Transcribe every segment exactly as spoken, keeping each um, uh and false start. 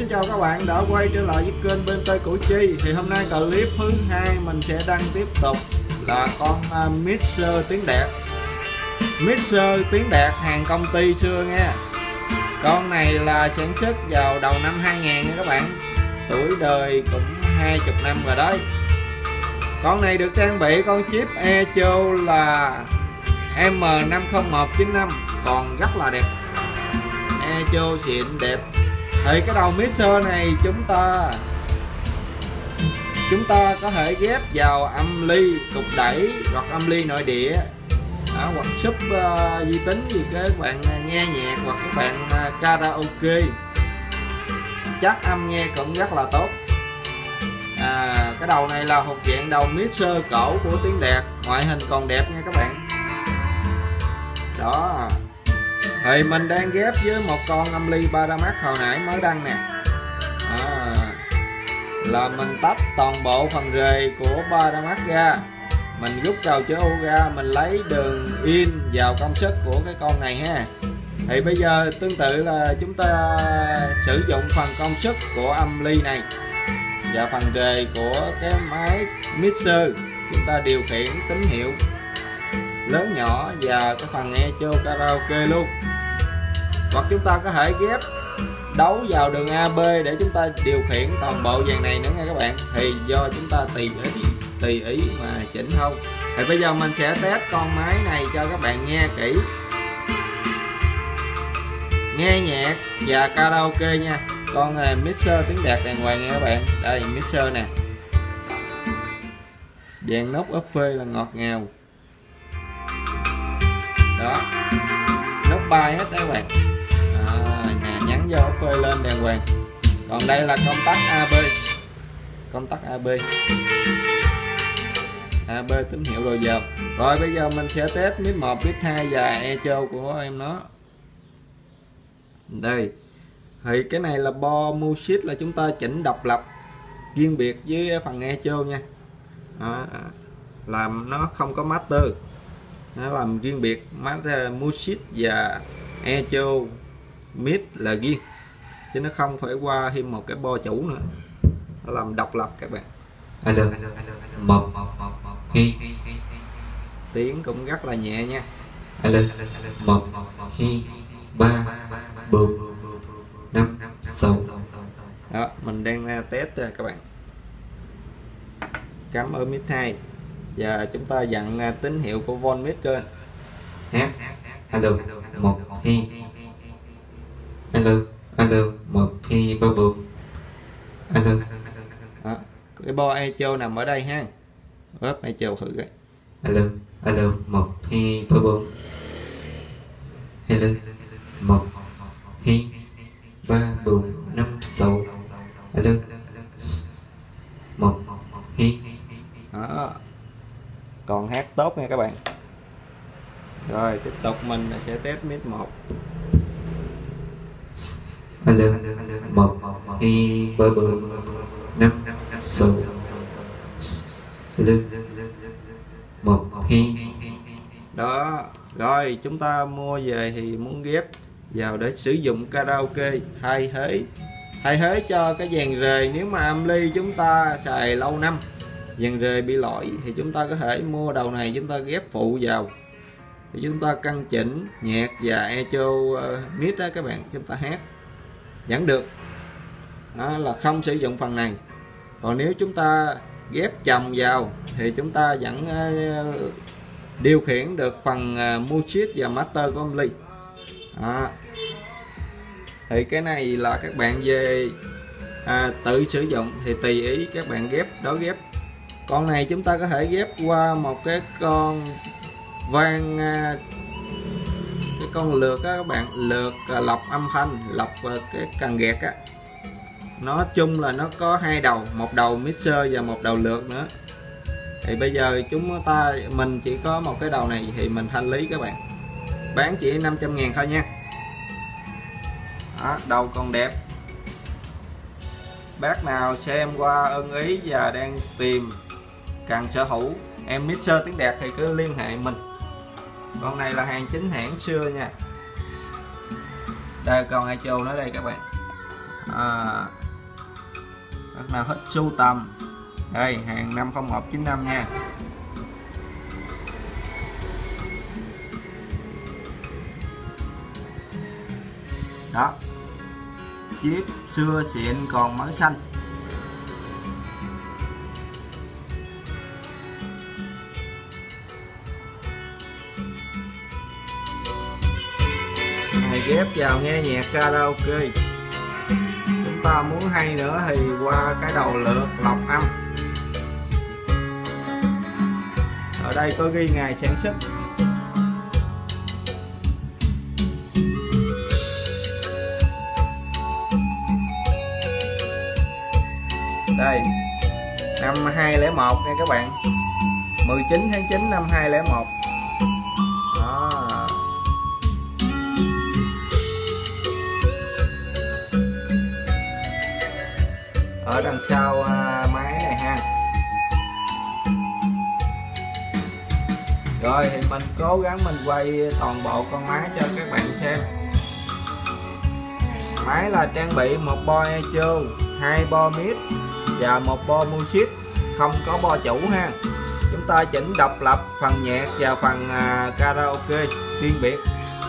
Xin chào các bạn đã quay trở lại với kênh bên Tây Củ Chi. Thì hôm nay clip thứ hai mình sẽ đăng tiếp tục là con uh, mixer tiếng đẹp. Mixer tiếng đẹp hàng công ty xưa nha. Con này là sản xuất vào đầu năm hai nghìn nha các bạn. Tuổi đời cũng hai mươi năm rồi đấy. Con này được trang bị con chip Echo là M năm không một chín năm, còn rất là đẹp. Echo xịn đẹp. Thì cái đầu mixer này chúng ta chúng ta có thể ghép vào âm ly cục đẩy hoặc âm ly nội địa đó, hoặc sub uh, vi tính gì các bạn nghe nhạc hoặc các bạn uh, karaoke, chắc âm nghe cũng rất là tốt. À, cái đầu này là thuộc dạng đầu mixer cổ của tiếng đẹp, ngoại hình còn đẹp nha các bạn. Đó. Thì mình đang ghép với một con âm ly Paramax hồi nãy mới đăng nè. À, là mình tách toàn bộ phần rề của Paramax ra, mình rút đầu chữ U ra, mình lấy đường in vào công suất của cái con này ha. Thì bây giờ tương tự là chúng ta sử dụng phần công suất của âm ly này và phần rề của cái máy mixer, chúng ta điều khiển tín hiệu lớn nhỏ và cái phần Echo karaoke luôn. Hoặc chúng ta có thể ghép đấu vào đường a bê để chúng ta điều khiển toàn bộ dàn này nữa nha các bạn. Thì do chúng ta tùy ý tùy ý mà chỉnh không. Thì bây giờ mình sẽ test con máy này cho các bạn nghe kỹ, nghe nhạc và karaoke nha. Con này mixer tiếng đẹp đàng hoàng nha các bạn. Đây mixer nè, dàn nốt ốp phê là ngọt ngào đó, nốt bay hết các bạn. À, nhắn vô ốp phê lên đàng hoàng. Còn đây là công tắc a bê, công tắc a bê a bê tín hiệu rồi vào. Rồi bây giờ mình sẽ test mic một, mic hai và Echo của em nó. Đây. Thì cái này là bo music, là chúng ta chỉnh độc lập riêng biệt với phần Echo nha. Đó, làm nó không có master, nó làm riêng biệt. Master music và Echo mid là riêng, chứ nó không phải qua thêm một cái bo chủ nữa, nó làm độc lập các bạn. Alo, một, hai, tiếng cũng rất là nhẹ nha. alo, một, hai, ba, bốn, năm, sáu. Đó, mình đang test các bạn. Cắm ở mic hai và chúng ta dặn tín hiệu của voltmeter kênh. Hát, alo, một, hai, alo, alo, một, hai, ba, bốn, alo. Đó, cái bo Echo nằm ở đây ha. Ốp Echo thử cái. Alo, alo, một, hai, ba, bốn, alo, một, hai, ba, bốn, năm, sáu, alo, một, hai. Đó, còn hát tốt nha các bạn. Rồi tiếp tục mình sẽ test mic một. Alo, một, hai, ba, bốn, năm, sáu, alo, một, hai. Đó, rồi chúng ta mua về thì muốn ghép vào để sử dụng karaoke, thay thế thay thế cho cái dàn rề. Nếu mà âm ly chúng ta xài lâu năm, dàn rề bị lỗi thì chúng ta có thể mua đầu này, chúng ta ghép phụ vào thì chúng ta căn chỉnh nhạc và Echo uh, mid đó các bạn, chúng ta hát vẫn được. Đó là không sử dụng phần này. Còn nếu chúng ta ghép chồng vào thì chúng ta vẫn uh, điều khiển được phần uh, music và master của âm ly. Đó. Thì cái này là các bạn về à, tự sử dụng thì tùy ý các bạn ghép đó ghép. Con này chúng ta có thể ghép qua một cái con vang, à, cái con lược á các bạn, lược à, lọc âm thanh, lọc à, cái cần gạt á. Nó chung là nó có hai đầu, một đầu mixer và một đầu lược nữa. Thì bây giờ chúng ta mình chỉ có một cái đầu này thì mình thanh lý các bạn, bán chỉ năm trăm ngàn thôi nha. Đó, đầu còn đẹp. Bác nào xem qua ưng ý và đang tìm cần sở hữu em mixer tiếng đẹp thì cứ liên hệ mình. Con này là hàng chính hãng xưa nha. Đây con Echo nó đây các bạn. À, Bác nào thích sưu tầm, đây hàng năm không một chín năm nha. Đó, chip xưa xịn còn mới xanh. Này ghép vào nghe nhạc karaoke. Chúng ta muốn hay nữa thì qua cái đầu lượt lọc âm. Ở đây có ghi ngày sản xuất. Đây, năm hai không không một nha các bạn, mười chín tháng chín năm hai không không một. Đó. Ở đằng sau à, máy này ha. Rồi thì mình cố gắng mình quay toàn bộ con máy cho các bạn xem. Máy là trang bị một bo echo, hai bo mid và một bo music, không có bo chủ ha. Chúng ta chỉnh độc lập phần nhạc và phần à, karaoke riêng biệt.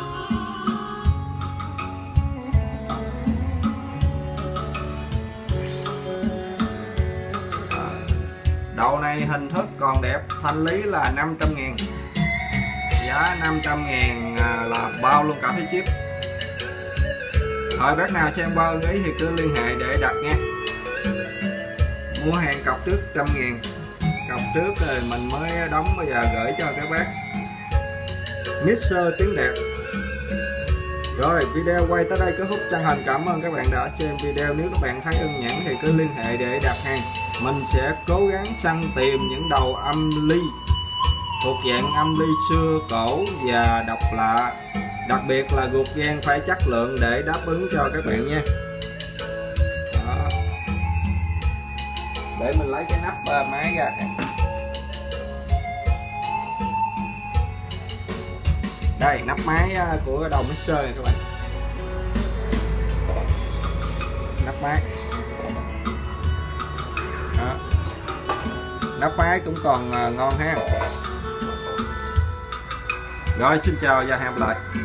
Đầu này hình thức còn đẹp, thanh lý là năm trăm ngàn. Giá năm trăm ngàn là bao luôn cả phí ship. Rồi bác nào xem bao ý thì cứ liên hệ để đặt nha. Mua hàng cọc trước trăm ngàn, cọc trước rồi mình mới đóng, bây giờ gửi cho các bác. Mixer tiếng đẹp. Rồi video quay tới đây kết thúc, chân thành cảm ơn các bạn đã xem video. Nếu các bạn thấy ưng nhãn thì cứ liên hệ để đặt hàng. Mình sẽ cố gắng săn tìm những đầu âm ly thuộc dạng âm ly xưa cổ và độc lạ, đặc biệt là guộc gan phải chất lượng để đáp ứng cho các bạn nha. Đó. Để mình lấy cái nắp máy ra. Đây nắp máy của đầu mixer này các bạn. Nắp máy. Đó. Nắp máy cũng còn ngon ha. Rồi xin chào và hẹn gặp lại.